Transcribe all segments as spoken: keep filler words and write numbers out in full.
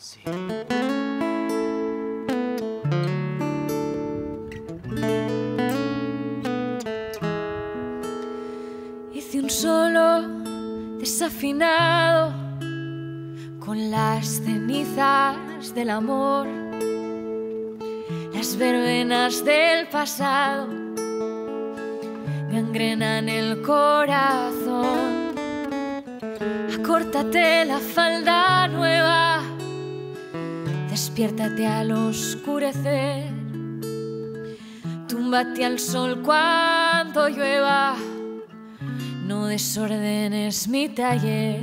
Sí. Hice un solo desafinado con las cenizas del amor, las verbenas del pasado gangrenan el corazón. Acórtate la falda nueva, despiértate al oscurecer, túmbate al sol cuando llueva, no desordenes mi taller.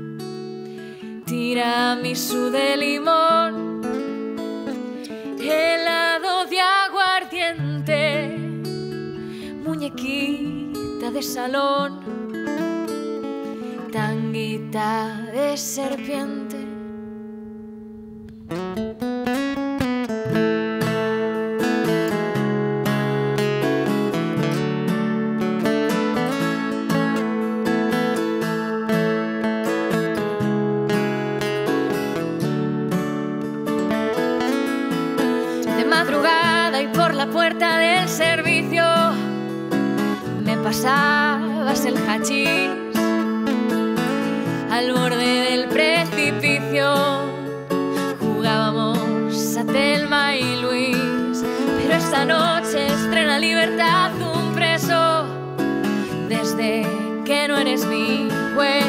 Tiramisú de limón, helado de aguardiente, muñequita de salón, tanguita de serpiente. Madrugada y por la puerta del servicio me pasabas el hachís al borde del precipicio. Jugábamos a Thelma y Luis, pero esta noche estrena libertad un preso desde que no eres mi juez.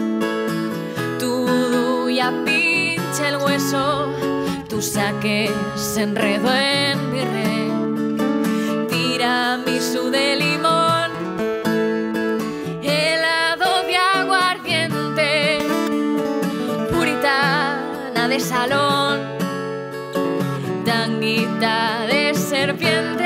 Tu ya pinche el hueso, tu saque se enredó en mi red. Tiramisú de limón, helado de aguardiente, puritana de salón, tanguita de serpiente.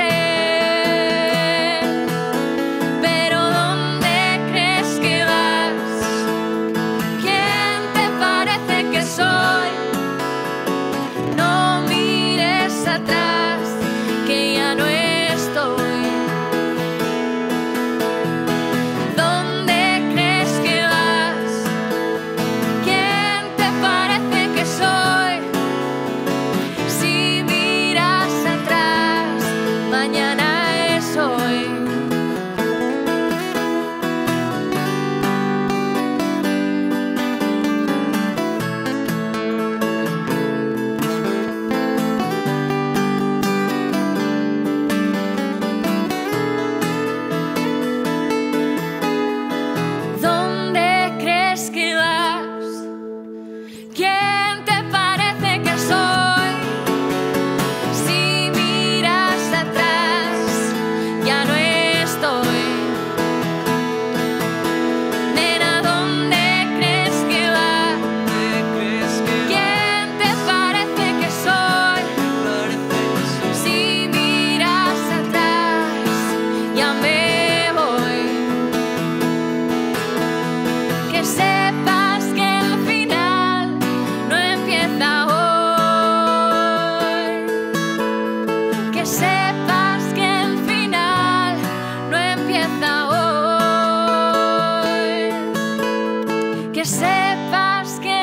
Pero ¿dónde crees que vas? ¿Quién te parece que soy? No mires atrás, que ya no estoy. ¿Dónde crees que vas? ¿Quién te parece que soy? Si miras atrás, mañana es hoy. ¿Dónde crees que vas? ¿Quién te parece que soy? Si miras atrás, ya no estoy. Nena, ¿dónde crees que vas? ¿Quién te parece que soy? Si miras atrás, ya me voy. Que sepas que el final no empieza hoy. Que sepas que el final no empieza hoy. Que sepas que